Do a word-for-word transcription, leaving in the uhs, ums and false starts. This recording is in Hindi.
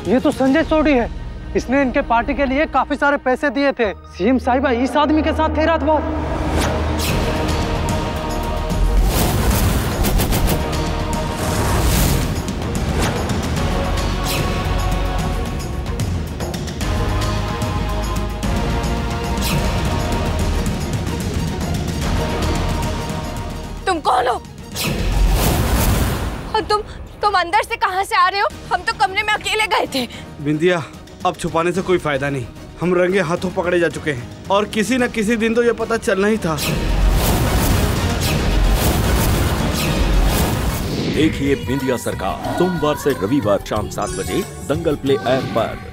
ये तो संजय चौधरी है। इसने इनके पार्टी के लिए काफी सारे पैसे दिए थे। सीएम साहिबा इस आदमी के साथ थे रात भर। तुम कौन हो? और तुम तुम अंदर से कहां से आ रहे हो? हम तो कमरे में अकेले गए थे। बिंदिया, अब छुपाने से कोई फायदा नहीं। हम रंगे हाथों पकड़े जा चुके हैं और किसी न किसी दिन तो ये पता चलना ही था। देखिए बिंदिया सरकार सोमवार से रविवार शाम सात बजे दंगल प्ले ऐप पर।